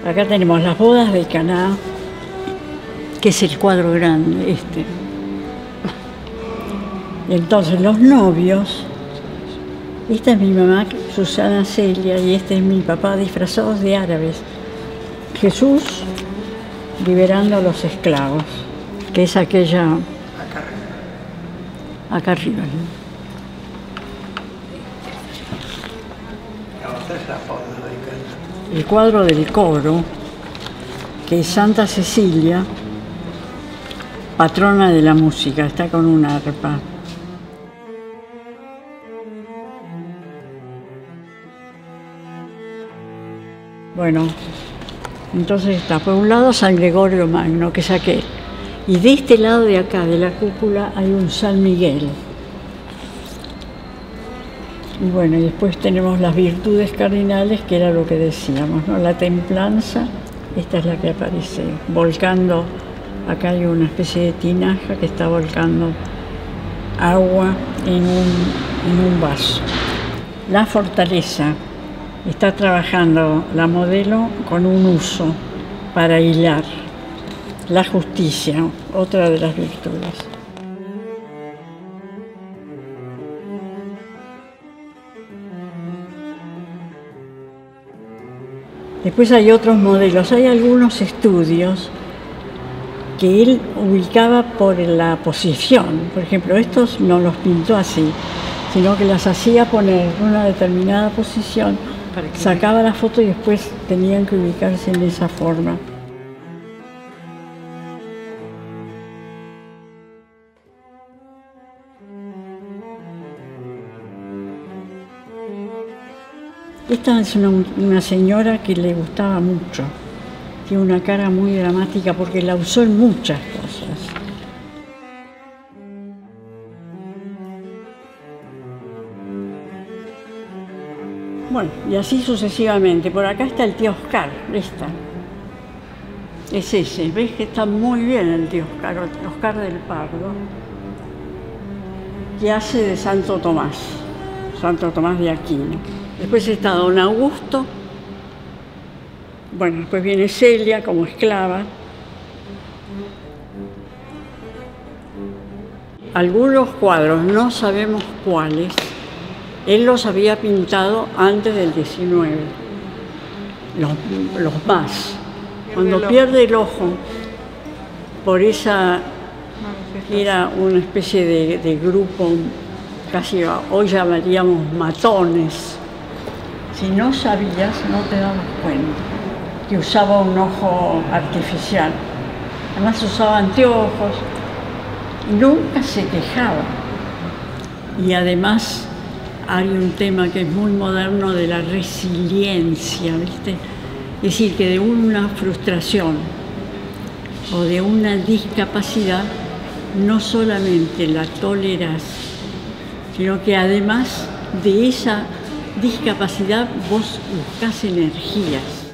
Acá tenemos las bodas de Caná, que es el cuadro grande, este. Y entonces los novios, esta es mi mamá, Susana Celia, y este es mi papá, disfrazados de árabes. Jesús liberando a los esclavos, que es aquella... Acá arriba. El cuadro del coro, que es Santa Cecilia, patrona de la música, está con una arpa. Bueno, entonces está por un lado San Gregorio Magno, que es aquel, y de este lado de acá, de la cúpula, hay un San Miguel. Y bueno, y después tenemos las virtudes cardinales, que era lo que decíamos, ¿no? La templanza, esta es la que aparece, volcando, acá hay una especie de tinaja que está volcando agua en un vaso. La fortaleza, está trabajando la modelo con un uso para hilar. La justicia, otra de las virtudes. Después hay otros modelos, hay algunos estudios que él ubicaba por la posición. Por ejemplo, estos no los pintó así, sino que las hacía poner en una determinada posición, sacaba la foto y después tenían que ubicarse en esa forma. Esta es una señora que le gustaba mucho. Tiene una cara muy dramática porque la usó en muchas cosas. Bueno, y así sucesivamente. Por acá está el tío Oscar, esta. Es ese, ves que está muy bien el tío Oscar, Oscar del Pardo, que hace de Santo Tomás de Aquino. Después está Don Augusto, bueno, después viene Celia como esclava. Algunos cuadros, no sabemos cuáles, él los había pintado antes del 19, los más. Cuando pierde el ojo, por esa, era una especie de grupo, casi hoy llamaríamos matones. Si no sabías, no te dabas cuenta que usaba un ojo artificial. Además usaba anteojos y nunca se quejaba. Y además hay un tema que es muy moderno de la resiliencia, ¿viste? Es decir, que de una frustración o de una discapacidad no solamente la tolerás, sino que además de esa discapacidad vos buscás energías.